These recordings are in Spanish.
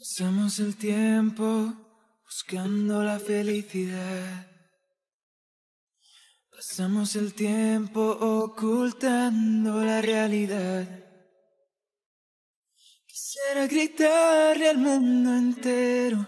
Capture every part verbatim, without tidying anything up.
Pasamos el tiempo buscando la felicidad. Pasamos el tiempo ocultando la realidad. Quisiera gritarle al mundo entero.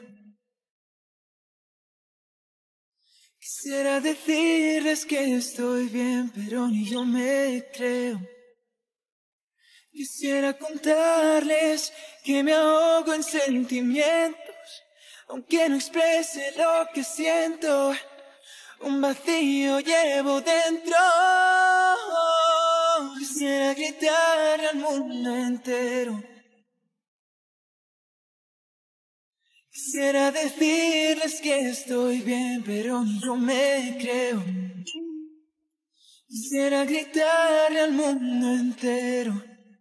Quisiera decirles que estoy bien, pero ni yo me creo. Quisiera contarles que me ahogo en sentimientos, aunque no exprese lo que siento. Un vacío llevo dentro. Quisiera gritar al mundo entero. Quisiera decirles que estoy bien, pero ni yo me creo. Quisiera gritarle al mundo entero.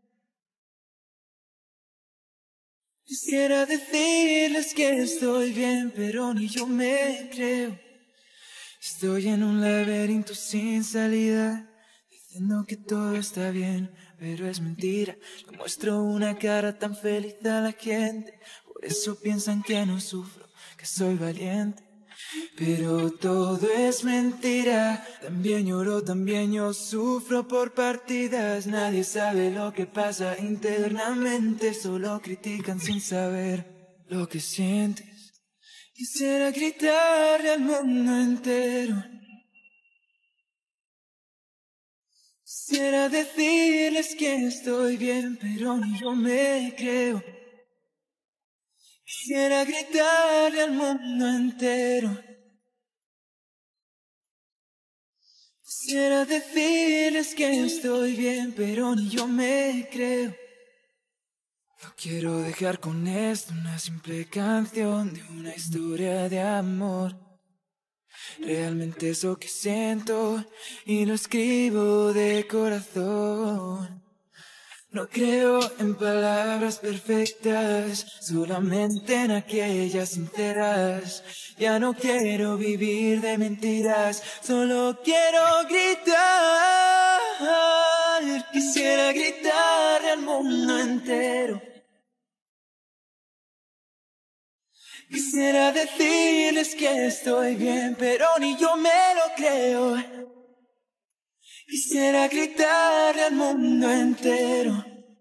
Quisiera decirles que estoy bien, pero ni yo me creo. Estoy en un laberinto sin salida, diciendo que todo está bien, pero es mentira. Le muestro una cara tan feliz a la gente, por eso piensan que no sufro, que soy valiente. Pero todo es mentira, también lloro, también yo sufro por partidas. Nadie sabe lo que pasa internamente, solo critican sin saber lo que sientes. Quisiera gritarle al mundo entero. Quisiera decirles que estoy bien, pero ni yo me creo. Quisiera gritarle al mundo entero. Quisiera decirles que estoy bien, pero ni yo me creo. No quiero dejar con esto una simple canción de una historia de amor. Realmente eso que siento y lo escribo de corazón. No creo en palabras perfectas, solamente en aquellas sinceras. Ya no quiero vivir de mentiras, solo quiero gritar. Quisiera gritarle al mundo entero. Quisiera decirles que estoy bien, pero ni yo me lo creo. Quisiera gritarle al mundo entero.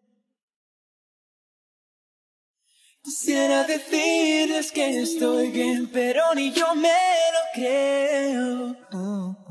Quisiera decirles que estoy bien, pero ni yo me lo creo. Oh.